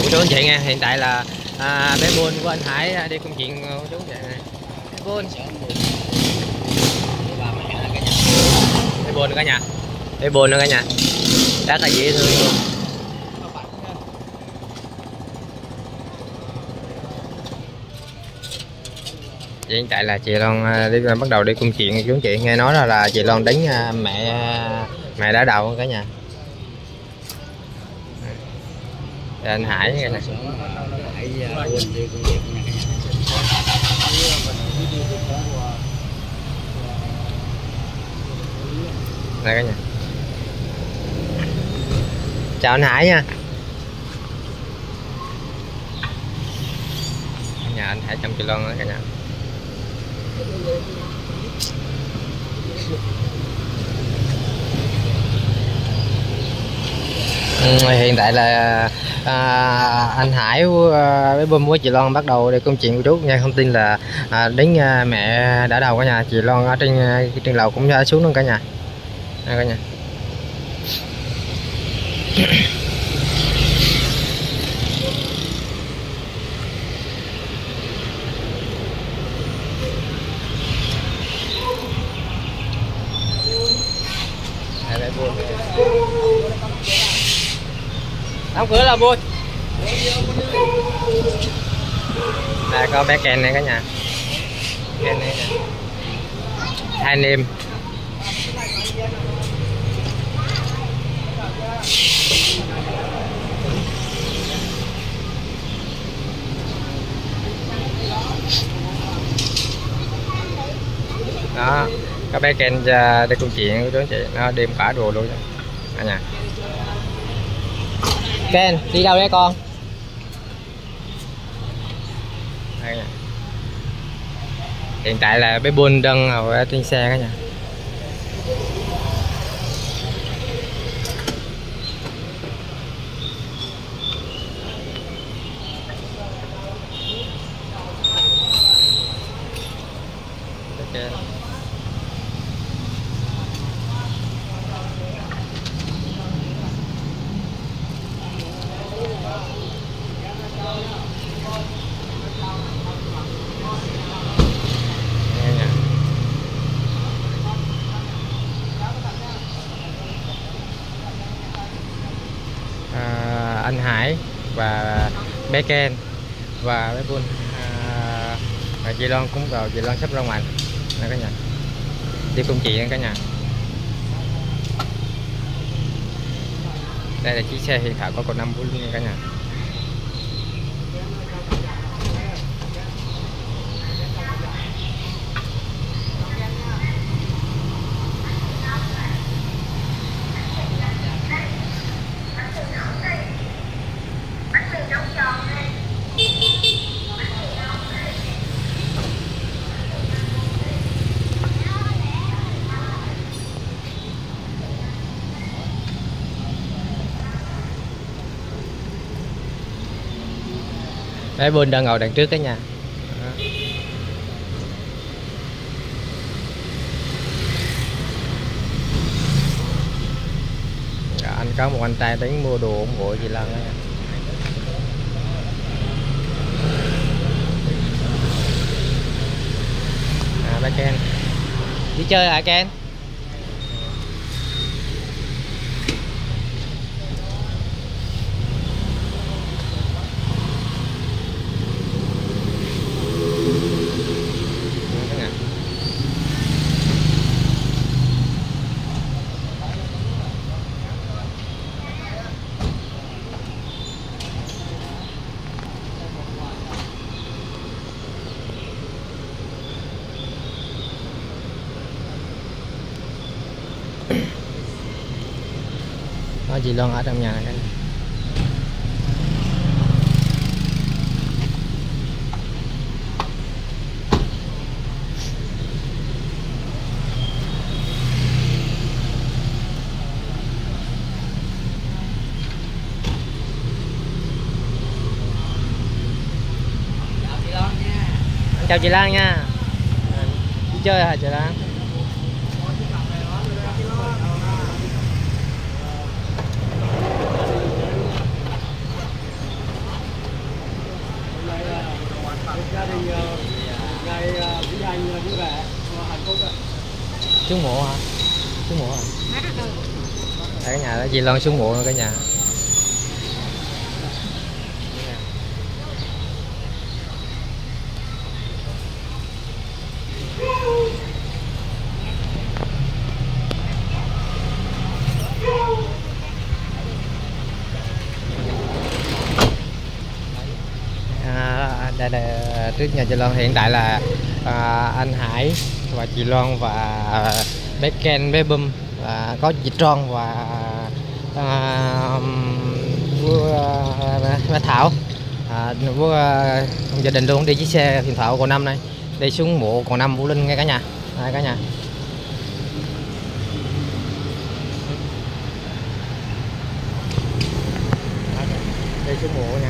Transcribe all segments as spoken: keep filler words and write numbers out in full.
chú anh chị nghe, hiện tại là à, bé Buôn của anh Hải đi công chuyện của chú vậy này. Bé Buôn, bé Buôn nữa cả nhà, bé Buôn nữa cả nhà, rất là dễ thương luôn. Hiện tại là chị Loan đi bắt đầu đi công chuyện chú anh chị, nghe nói là, là chị Loan đánh mẹ mẹ đã đầu cả nhà. Đây anh Hải nghe nè. Đây cả nhà. Chào anh Hải nha. Nhà anh Hải chăm chị Loan đó cả nhà. Ừ, hiện tại là à, anh Hải với Bơm của chị Loan bắt đầu đi công chuyện của chú. Nghe thông tin là à, đến à, mẹ đã đầu cả nhà. Chị Loan ở trên trên lầu cũng ra xuống luôn cả nhà. Đây cả nhà. Đóng cửa là vui. Đây có bé Ken này cả nhà. Ken này nè. Hai anh em. Đó, các bé Ken đi công chuyện của chú anh chị, nó đem cả đồ luôn cả nhà. Ken đi đâu đấy con? Đây, hiện tại là bé Buôn đang ở trên xe cả nhà. Okay. À, anh Hải và bé Ken và bé Buôn à, và chị Loan cũng vào, chị Loan sắp ra ngoài nè cả nhà, đi công chuyện cả nhà. Đây là chiếc xe hiện tại có cột năm của luôn cả nhà. Bé Buôn đang ngồi đằng trước cái nhà. Đó, anh có một anh trai đến mua đồ ủng hộ chị Lan đó. À, bé Ken đi chơi hả Ken? Đó, chị Loan ở trong nhà này. Chào chị Lan nha. Đi chơi hả chị Lan? gia đình ngày Vĩ Anh vui vẻ và hạnh phúc ạ. Xuống mộ hả? Xuống mộ hả? Đây, cái nhà đó chị Loan xuống mộ cả nhà. À, đây là trước nhà chị Loan hiện tại là à, anh Hải và chị Loan và bé Ken, bé Bum, và có chị Tron và à, bé Thảo, à, với à, gia đình luôn đi chiếc xe huyền thoại của năm này đi xuống mộ còn năm Vũ Linh nghe cả nhà. Đây, cả nhà đi xuống mộ nha.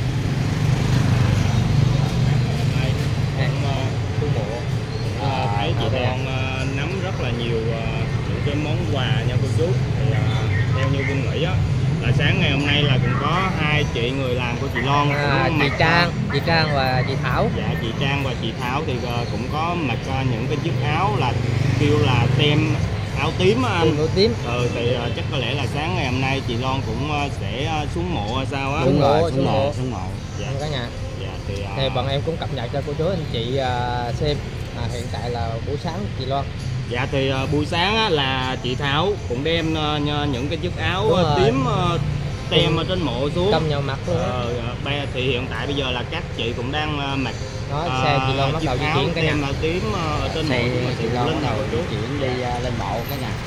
Xuống mộ À, thấy chị Loan uh, nắm rất là nhiều uh, những cái món quà nha cô chú. Thì uh, theo như Vinh nghĩ á, là sáng ngày hôm nay là cũng có hai chị người làm của chị Loan, à, chị Trang, chị Trang và chị Thảo. Dạ, chị Trang và chị Thảo thì uh, cũng có mặc uh, những cái chiếc áo là kêu là tem áo tím á anh. Áo tím. Ừ, thì uh, chắc có lẽ là sáng ngày hôm nay chị Loan cũng uh, sẽ uh, xuống mộ hay sao á. Đúng rồi, xuống mộ, xuống mộ. Dạ. Cả nhà. Dạ, thì, uh... thì bọn em cũng cập nhật cho cô chú anh chị uh, xem. À, hiện tại là buổi sáng chị Loan. Dạ, thì uh, buổi sáng á, là chị Thảo cũng đem uh, những cái chiếc áo uh, tím uh, tem ở trên mộ xuống cầm nhau mặt luôn. Ờ, uh, thì hiện tại bây giờ là các chị cũng đang uh, mặc đó, uh, xe chị Loan bắt đầu di chuyển cái tem uh, tím uh, ở trên mộ, chị Loan bắt đầu di chuyển đi uh, lên mộ cái nhà.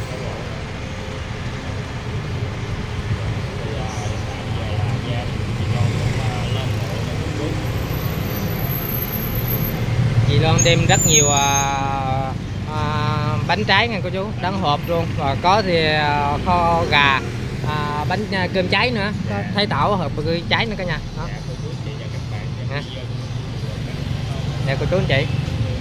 Chị Loan đem rất nhiều à, à, bánh trái nha cô chú, đóng hộp luôn, và có thì à, kho gà, à, bánh à, cơm cháy nữa, có thái tảo hộp bơ cháy nữa cả nhà. Đó. Nè. Nè cô chú anh chị.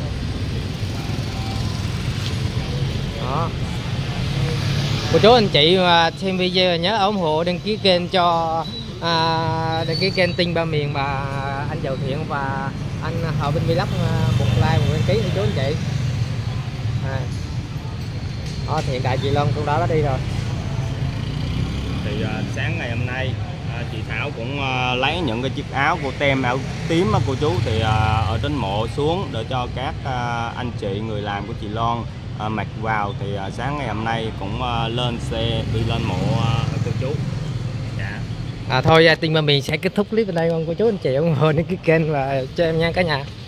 Đó. Cô chú anh chị mà xem video nhớ ủng hộ đăng ký kênh cho à, đăng ký kênh Tinh Ba Miền và anh Giàu Thiện và anh Hậu Bên Vlog, một like một đăng ký cô chú anh chị. À. Đó, thì hiện tại chị Loan cũng đã đi rồi. Thì uh, sáng ngày hôm nay uh, chị Thảo cũng uh, lấy những cái chiếc áo của tem áo tím á cô chú, thì uh, ở trên mộ xuống để cho các uh, anh chị người làm của chị Loan uh, mặc vào. Thì uh, sáng ngày hôm nay cũng uh, lên xe đi lên mộ uh, cô chú. Dạ. À, thôi Tinh Ba Miền sẽ kết thúc clip ở đây, con cô chú anh chị ủng hộ đăng ký kênh và cho em nha cả nhà.